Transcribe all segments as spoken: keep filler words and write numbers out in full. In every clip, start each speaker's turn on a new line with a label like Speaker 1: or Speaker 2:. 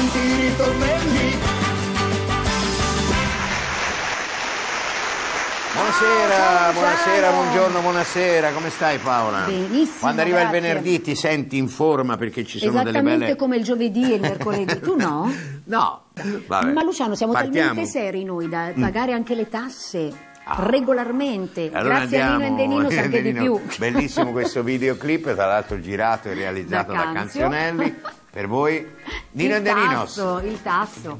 Speaker 1: canti i ritornelli.
Speaker 2: Buonasera, buonasera, buongiorno, buonasera, come stai Paola?
Speaker 3: Benissimo,
Speaker 2: Quando arriva
Speaker 3: grazie.
Speaker 2: il venerdì ti senti in forma perché ci sono delle
Speaker 3: Esattamente
Speaker 2: belle...
Speaker 3: come il giovedì e il mercoledì, tu no?
Speaker 2: No, vabbè.
Speaker 3: Ma Luciano, siamo
Speaker 2: Partiamo.
Speaker 3: talmente seri noi da pagare anche le tasse
Speaker 2: Ah.
Speaker 3: regolarmente,
Speaker 2: Allora
Speaker 3: grazie a Nino
Speaker 2: andiamo,
Speaker 3: Endeninos anche di
Speaker 2: Endeninos.
Speaker 3: più.
Speaker 2: Bellissimo questo videoclip, tra l'altro girato e realizzato
Speaker 3: Da
Speaker 2: da,
Speaker 3: Canzio.
Speaker 2: Canzionelli, per voi Nino
Speaker 3: Il
Speaker 2: Endeninos.
Speaker 3: tasso, il tasso.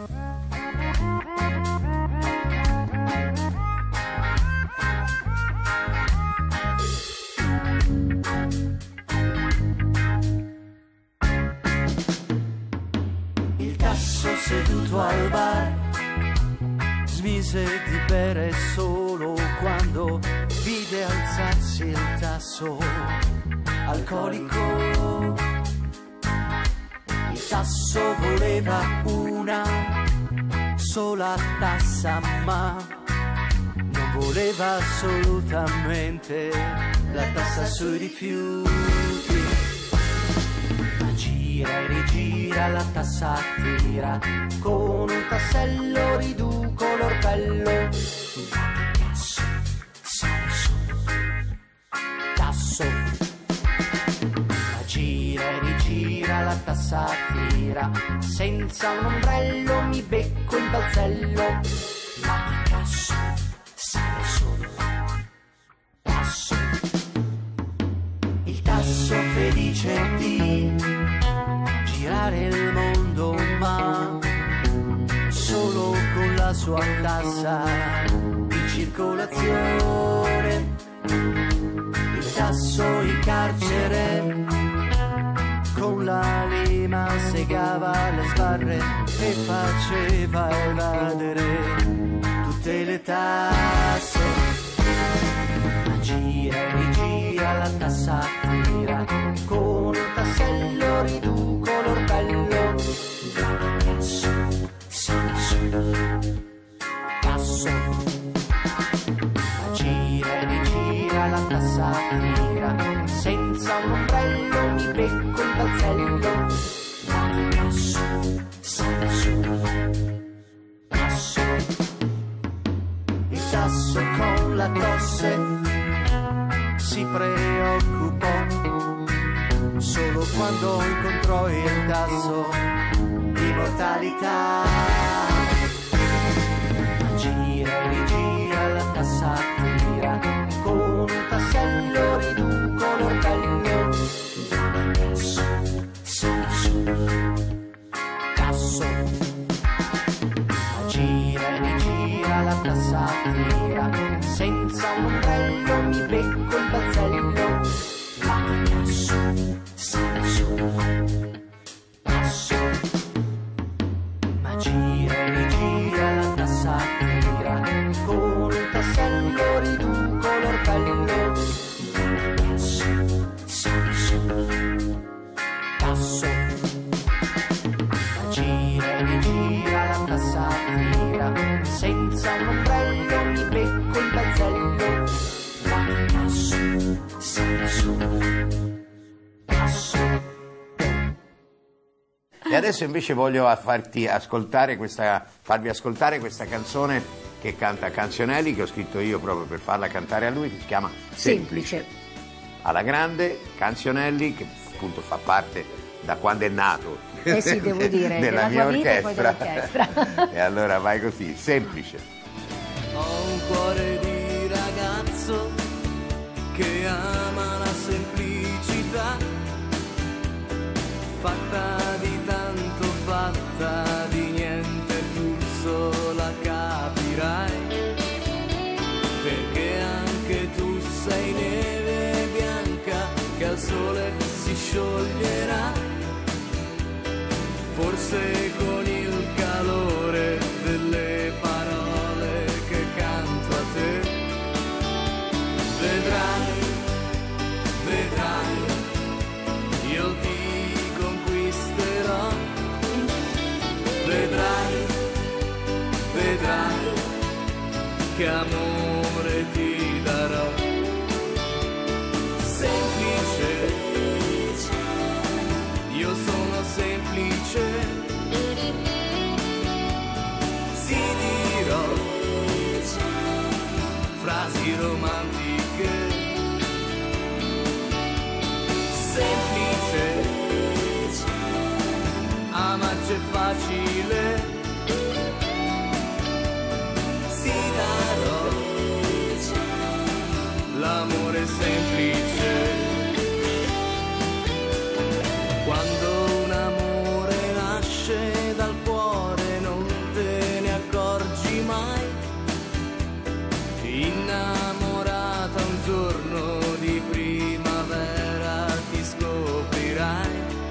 Speaker 1: Il tasso seduto al bar smise di bere solo quando vide alzarsi il tasso alcolico. Il tasso voleva una sola tassa, ma non voleva assolutamente la tassa sui rifiuti. Gira e rigira la tassa tira con un tassello riduco l'orpello. Tasso, sale su, tasso. Ma gira e rigira la tassa tira senza un ombrello mi becco il balzello. Ma che tasso, sale su, tasso. Il tasso felice di girare il mondo, ma solo con la sua tassa di circolazione. Il tasso in carcere con la lima segava le sbarre e faceva evadere tutte le tasse. Ma gira e rigira la tassa tira con un tassello riduco l'orpello. Tasso, sale su, tasso. Ma gira e rigira la tassa tira senza un ombrello mi becco il balzello. Tasso, sale su, tasso. Il tasso con la tosse si preoccupò solo quando incontrò il tasso di mortalità. Gira e rigira la tassa tira con un tassello riduco l'orpello. Tasso, sale su, tasso. Gira e rigira la tassa tira senza un ombrello mi becco il balzello. Ma che tasso, sale su, tasso. Ma gira e rigira la tassa tira con un tassello riduco l'orpello. Tasso, sale su, tasso. Ma gira e rigira la tassa tira senza un ombrello mi becco il balzello. Ma che tasso, sale su, tasso.
Speaker 2: E adesso invece voglio farti ascoltare questa, farvi ascoltare questa canzone che canta Canzionelli, che ho scritto io proprio per farla cantare a lui, che si chiama Semplice.
Speaker 3: Semplice.
Speaker 2: Alla grande, Canzionelli, che appunto fa parte da quando è nato
Speaker 3: Eh sì, devo dire,
Speaker 2: della
Speaker 3: della
Speaker 2: mia
Speaker 3: tua vita e poi
Speaker 2: orchestra.
Speaker 3: dell'orchestra.
Speaker 2: E allora vai così, Semplice.
Speaker 1: Ho un cuore di ragazzo che ama la semplicità, fatta di tanto, fatta di niente, tu sola capirai, perché anche tu sei neve bianca che al sole si scioglierà, forse con il calore delle parole che canto a te. Vedrai, vedrai, io ti conquisterò. Vedrai, vedrai, che amore ti darò. Semplice, io sono semplice,
Speaker 4: facile, ti darò l'amore semplice. Quando un amore nasce dal cuore non te ne accorgi mai, innamorata un giorno di primavera ti scoprirai.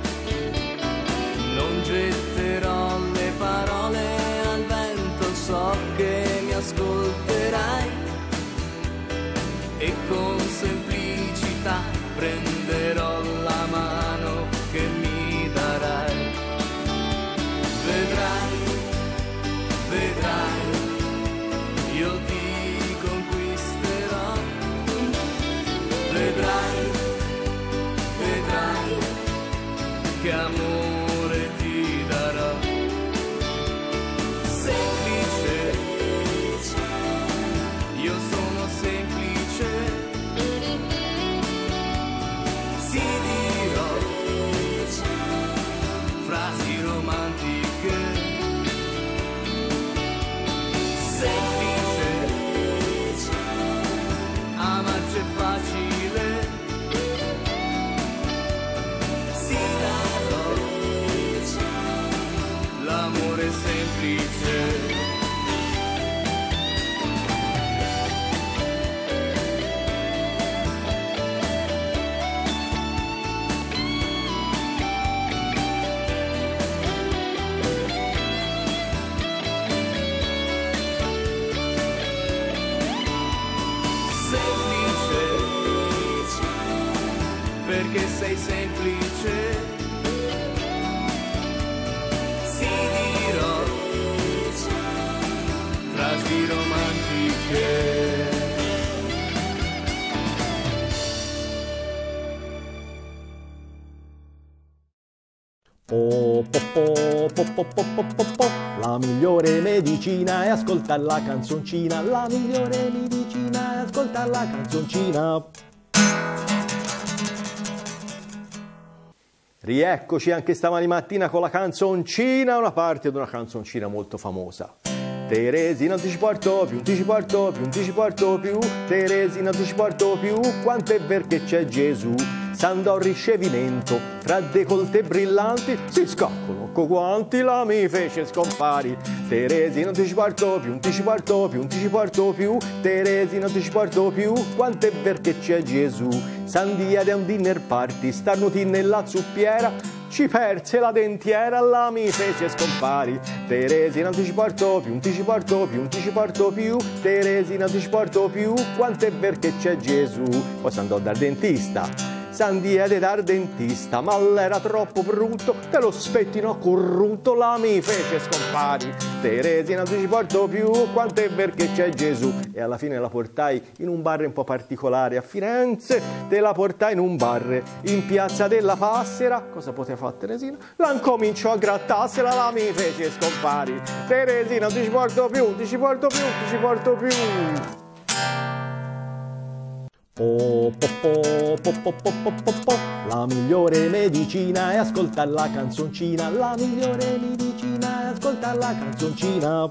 Speaker 4: Non getterò le parole al vento, so che mi ascolterai e con semplicità prenderò la mano che mi darai. Vedrai, vedrai, io ti conquisterò. Vedrai, vedrai, che amore ti darò. Semplice, io sono semplice, ti dirò frasi romantiche. Semplice, amarci è facile, ti darò l'amore semplice. Perché sei semplice, ti dirò frasi romantiche.
Speaker 5: Po, po, po, po, po, po, po, po, po. La migliore medicina è ascoltare la canzoncina. La migliore medicina è ascoltare la canzoncina. Rieccoci anche stamani mattina con la canzoncina, una parte di una canzoncina molto famosa. Teresina non ti ci porto più, non ti ci porto più, non ti ci porto più. Teresina non ti ci porto più, quanto è vero che c'è Gesù. S'andò al ricevimento, fra decolte brillanti, si scoccolo co quanti la mi fece scompari. Teresina non ti ci porto più, non ti ci porto più, non ti ci porto più. Teresina non ti ci porto più, quanto è vero che c'è Gesù. S'andia da un dinner party, starnuti nella zuppiera, ci perse la dentiera, la mi fece scompari. Teresina non ti ci porto più, non ti ci porto più, non ti ci porto più. Teresina non ti ci porto più, quanto è vero che c'è Gesù. Poi s'andò dal dentista, s'andiede dal dentista, ma l'era troppo brutto, te lo spettino corrutto, la mi fece scompari. Teresina non ti ci porto più, quanto è vero che c'è Gesù. E alla fine la portai in un bar un po' particolare a Firenze, te la portai in un bar in piazza della Passera. Cosa poteva fare Teresina? La incominciò a grattarsela, la mi fece scompari. Teresina non ti ci porto più, non ti ci porto più, non ti ci porto più. Po, po, po, po, po, po, po, po, po. La migliore medicina è ascoltare la canzoncina. La migliore medicina è ascoltare la canzoncina.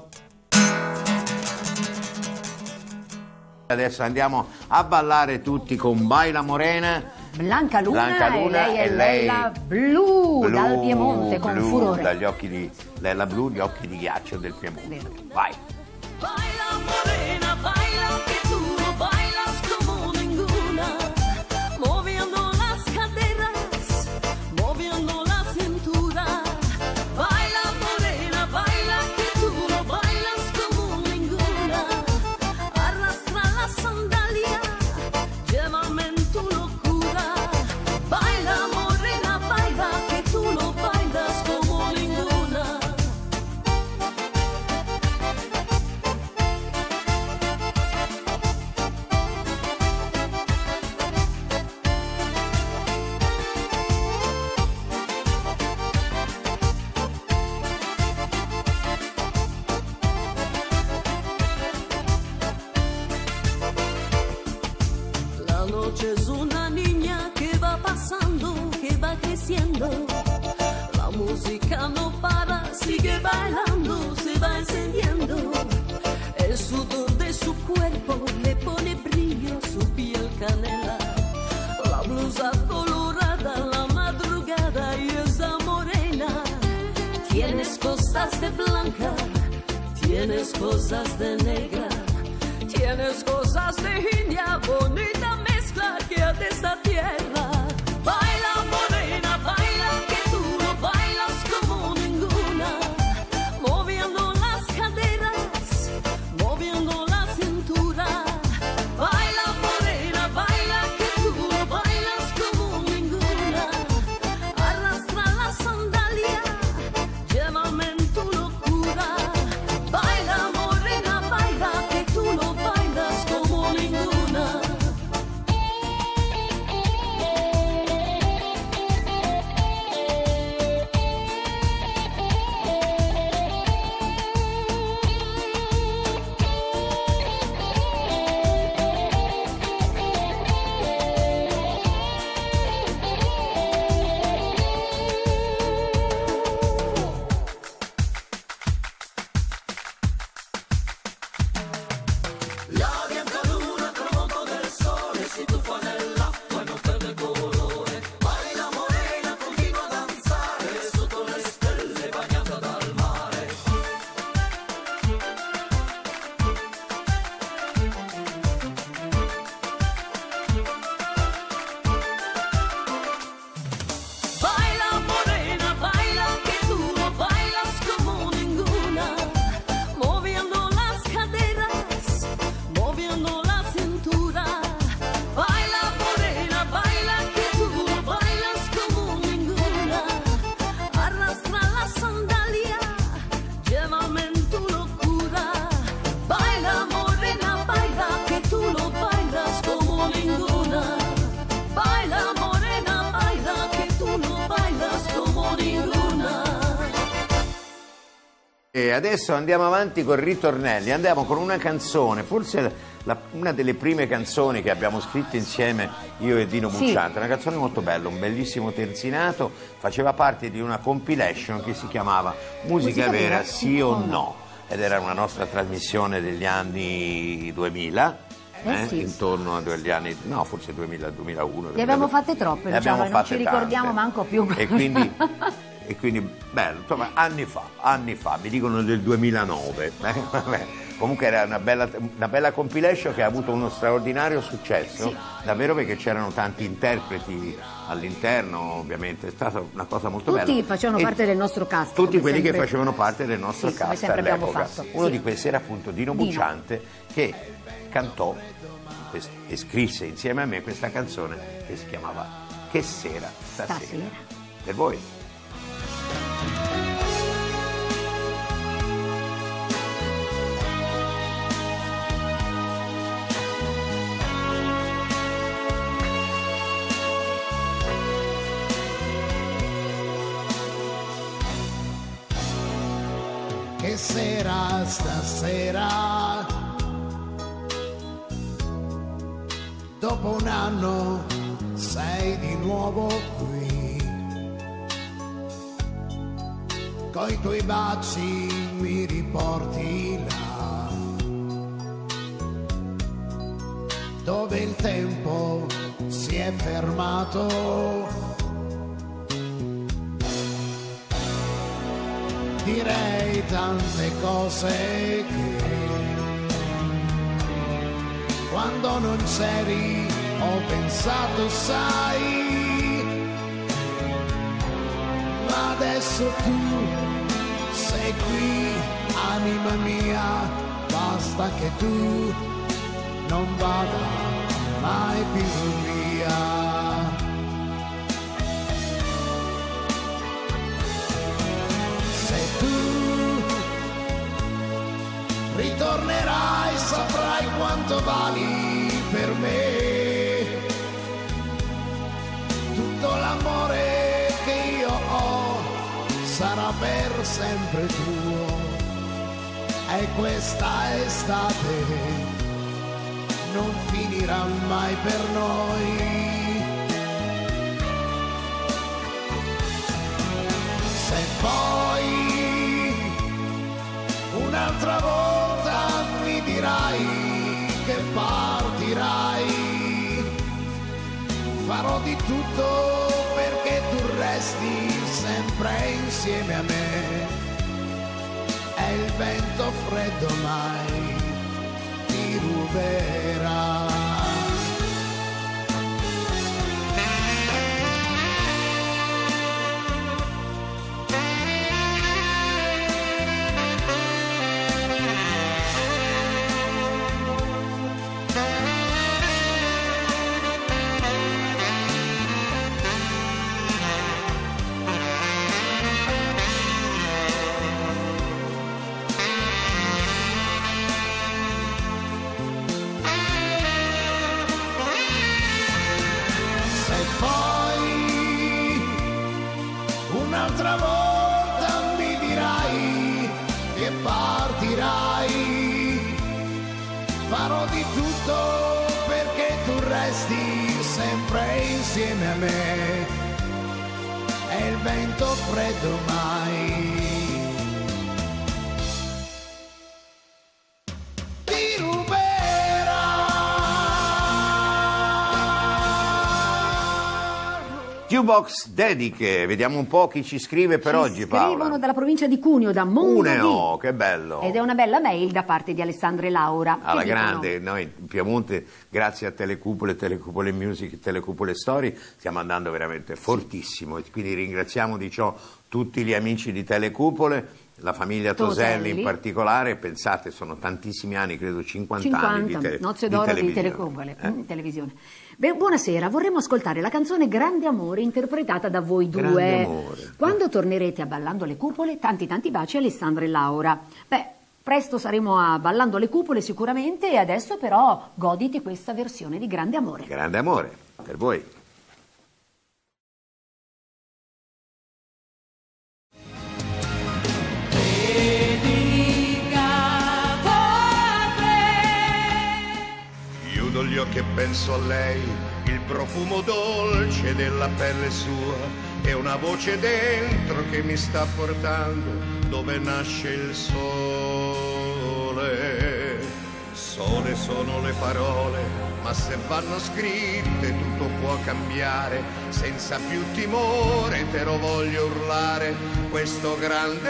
Speaker 2: Adesso andiamo a ballare tutti con Baila Morena.
Speaker 3: Blanca Luna,
Speaker 2: Blanca Luna
Speaker 3: e lei è
Speaker 2: e lei
Speaker 3: Lella Blu,
Speaker 2: Blu,
Speaker 3: dal Piemonte con
Speaker 2: blu,
Speaker 3: furore.
Speaker 2: Dagli occhi di Lella Blu, gli occhi di ghiaccio del Piemonte.
Speaker 3: Vero.
Speaker 2: Vai.
Speaker 6: Baila morena, baila que tú no bailas como ninguna, moviendo las caderas, moviendo la cintura. Baila morena, baila que tú no bailas como ninguna, arrastra la sandalia, llévame en tu locura. Baila morena, baila que tú no bailas como ninguna. La noche es una niña que va pasando, que va creciendo. La música no para, sigue cosas de blanca, tienes cosas de negra, tienes cosas de india, bonita mezcla que es de esta tierra. Baila morena, baila que tú lo bailas como ninguna, moviendo las caderas, moviendo la cintura. Baila morena, baila que tú lo bailas como ninguna, arrastra la sandalia, llévame en tu locura. Baila morena, baila que tú lo bailas como ninguna. Baila morena, baila que tú lo bailas como ninguna, moviendo las caderas, moviendo la cintura. Baila morena, baila que tú lo bailas como ninguna, arrastra la sandalia, llévame en tu locura. Baila morena, baila que tú lo bailas como ninguna. Baila morena, baila que tú lo bailas como ninguna.
Speaker 2: E adesso andiamo avanti con ritornelli, andiamo con una canzone, forse la- una delle prime canzoni che abbiamo scritto insieme io e Dino
Speaker 3: Sì.
Speaker 2: Bucciante, una canzone molto bella, un bellissimo terzinato, faceva parte di una compilation che si chiamava Musica
Speaker 3: Musica
Speaker 2: vera,
Speaker 3: vera,
Speaker 2: sì o no, ed era una nostra trasmissione degli anni duemila.
Speaker 3: Eh
Speaker 2: eh,
Speaker 3: sì.
Speaker 2: Intorno agli anni, no, forse duemila, duemilauno.
Speaker 3: Ne abbiamo fatte troppe,
Speaker 2: Ne abbiamo
Speaker 3: diciamo, e non
Speaker 2: fatte
Speaker 3: ci ricordiamo
Speaker 2: tante.
Speaker 3: manco più.
Speaker 2: E quindi, e quindi bello, insomma, anni fa, anni fa, mi dicono del duemilanove. eh, vabbè. Comunque era una bella, una bella compilation che ha avuto uno straordinario successo,
Speaker 3: Sì.
Speaker 2: davvero, perché c'erano tanti interpreti all'interno, ovviamente, è stata una cosa molto
Speaker 3: Tutti
Speaker 2: bella.
Speaker 3: facevano
Speaker 2: E
Speaker 3: parte del nostro cast,
Speaker 2: Tutti
Speaker 3: come
Speaker 2: quelli che
Speaker 3: sempre.
Speaker 2: facevano parte del nostro
Speaker 3: Sì, come
Speaker 2: cast
Speaker 3: sempre abbiamo
Speaker 2: all'epoca.
Speaker 3: fatto,
Speaker 2: Uno
Speaker 3: sì.
Speaker 2: di questi era appunto Dino
Speaker 3: Dino.
Speaker 2: Bucciante, che cantò quest- e scrisse insieme a me questa canzone che si chiamava Che sera stasera.
Speaker 3: Stasera.
Speaker 2: Per voi.
Speaker 7: Che sera stasera, dopo un anno sei di nuovo qui, coi tuoi baci mi riporti là, dove il tempo si è fermato. Direi tante cose che quando non c'eri ho pensato, sai, ma adesso tu sei qui, anima mia, basta che tu non vada mai più via. Ritornerai, saprai quanto vali per me, tutto l'amore che io ho sarà per sempre tuo, e questa estate non finirà mai per noi. Se poi un'altra volta mi dirai che partirai, farò di tutto perché tu resti sempre insieme a me, e il vento freddo mai ti ruberà. Un'altra volta mi dirai che partirai, farò di tutto perché tu resti sempre insieme a me e il vento freddo mai ti ruberà.
Speaker 2: Jukebox dediche, vediamo un po' chi ci scrive per
Speaker 3: Ci
Speaker 2: oggi, Paola.
Speaker 3: Scrivono dalla provincia di Cuneo, da Mondovì.
Speaker 2: Cuneo, che bello.
Speaker 3: Ed è una bella mail da parte di Alessandra e Laura.
Speaker 2: Alla
Speaker 3: che dicono:
Speaker 2: grande, noi in Piemonte, grazie a Telecupole, Telecupole Music, Telecupole Story, stiamo andando veramente fortissimo e quindi ringraziamo di ciò tutti gli amici di Telecupole, la famiglia Toselli,
Speaker 3: Toselli.
Speaker 2: in particolare. Pensate, sono tantissimi anni, credo cinquanta,
Speaker 3: cinquanta
Speaker 2: anni di, tele,
Speaker 3: nozze
Speaker 2: di
Speaker 3: d'oro di
Speaker 2: televisione.
Speaker 3: Telecupole,
Speaker 2: Eh?
Speaker 3: mm, televisione. Beh, buonasera, vorremmo ascoltare la canzone Grande Amore interpretata da voi due.
Speaker 2: Grande amore.
Speaker 3: Quando tornerete a Ballando le Cupole, tanti tanti baci a Alessandra e Laura. Beh, presto saremo a Ballando le Cupole sicuramente, e adesso però goditi questa versione di Grande Amore.
Speaker 2: Grande amore, per voi.
Speaker 7: Chiudo gli occhi e penso a lei, il profumo dolce della pelle sua e una voce dentro che mi sta portando dove nasce il sole. Sole sono le parole, ma se vanno scritte tutto può cambiare. Senza più timore te lo voglio urlare, questo grande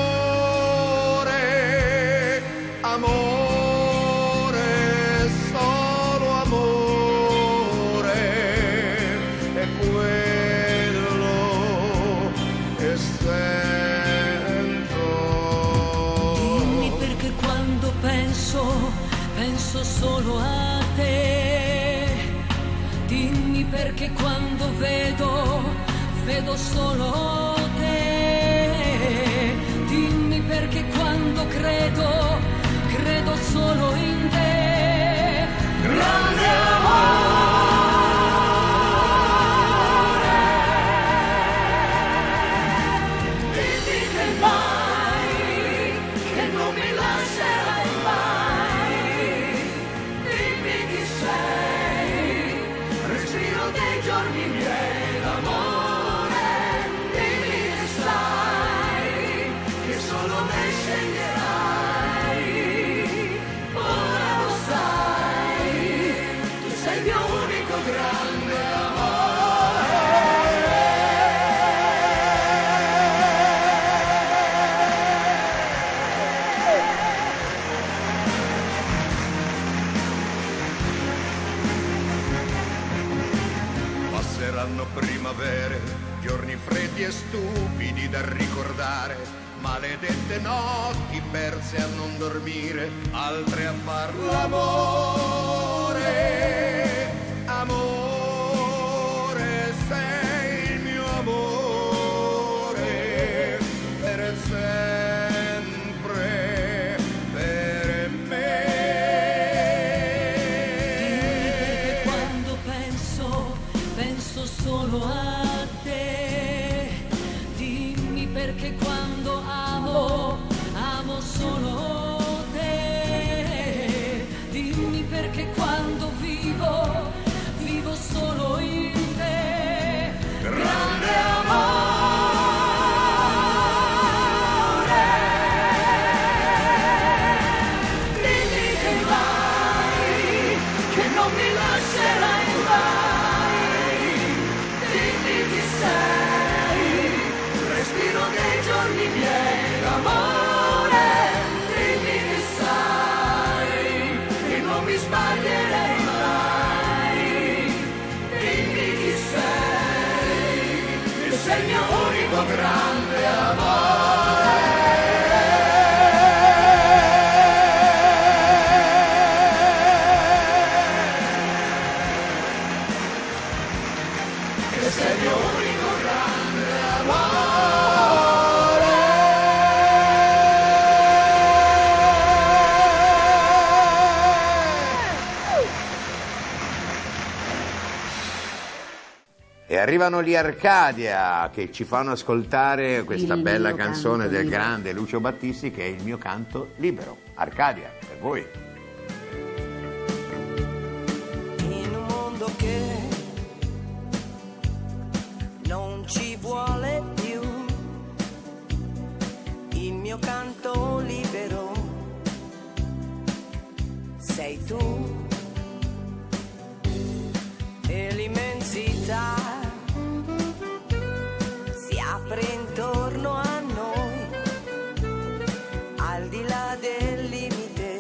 Speaker 7: amore, amore, solo amore, è quello che sento.
Speaker 6: Dimmi perché quando penso, penso solo a te. Dimmi perché quando vedo, vedo solo te. Dimmi perché quando credo, credo solo in te. Grande amore, dimmi che mai, che non mi lascerai mai. Dimmi chi sei, respiro dei giorni miei d'amore. Dimmi che sai, che solo me sceglierai. Ora lo sai, tu sei il mio unico grande
Speaker 7: Passeranno primavere, giorni freddi e stupidi da ricordare, maledette notti perse a non dormire, altre a far l'amore. Amore, sei il mio amore, per sempre, per me.
Speaker 6: Dimmi perché quando penso, penso solo a te. Dimmi perché quando amo, amo solo te. Dimmi perché quando vivo, vivo solo in te. Grande amore, dimmi che mai, che non mi lascerai mai. Dimmi chi sei, respiro dei giorni miei d'amore.
Speaker 7: unico grande amore. Che sei il mio unico grande amore.
Speaker 2: E arrivano gli Arcadia che ci fanno ascoltare questa
Speaker 3: Il
Speaker 2: bella
Speaker 3: mio
Speaker 2: canzone
Speaker 3: canto
Speaker 2: del
Speaker 3: libero.
Speaker 2: grande Lucio Battisti, che è Il mio canto libero. Arcadia, per voi.
Speaker 4: In un mondo che non ci vuole più, il mio canto libero sei tu, e l'immensità si apre intorno a noi, al di là del limite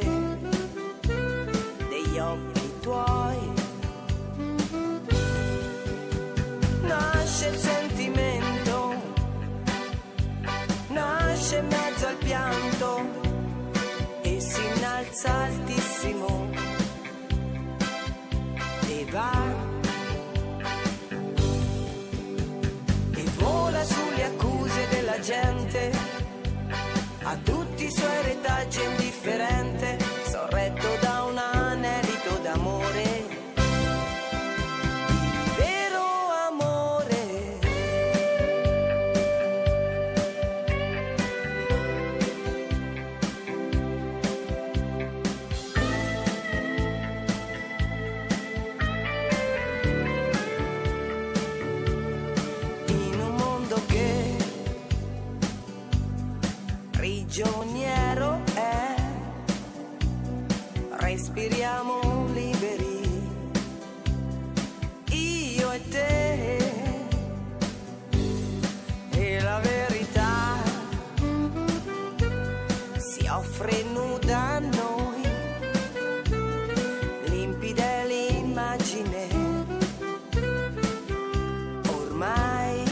Speaker 4: degli occhi tuoi. Nasce il sentimento, nasce in mezzo al pianto e si innalza altissimo e va e vola sulle accuse della gente, a tutti i suoi retaggi è indifferente, sorretto da un anelito d'amore. Vero amore. In un mondo che prigioniero è, respiriamo liberi, io e te, e la verità si offre nuda a noi, limpida è l'immagine, ormai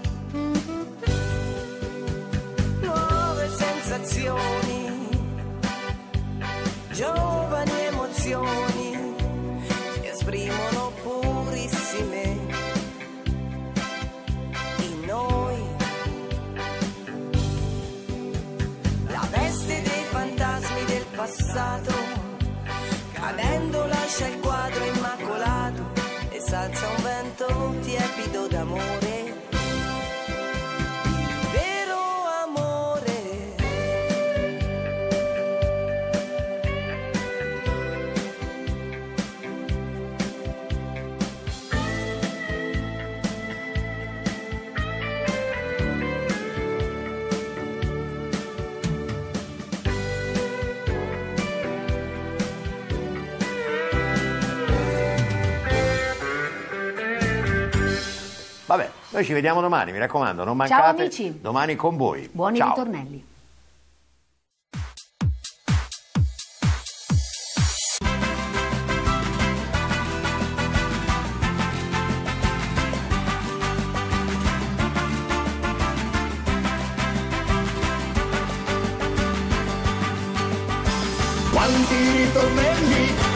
Speaker 4: nuove sensazioni, giovani emozioni si esprimono purissime in noi. La veste dei fantasmi del passato cadendo lascia il quadro immacolato e s'alza un vento tiepido d'amore. Vero amore.
Speaker 2: Vabbè, noi ci vediamo domani, mi raccomando, non mancate.
Speaker 3: amici.
Speaker 2: Domani con voi.
Speaker 3: Buoni
Speaker 2: Ciao.
Speaker 3: ritornelli.
Speaker 7: Quanti ritornelli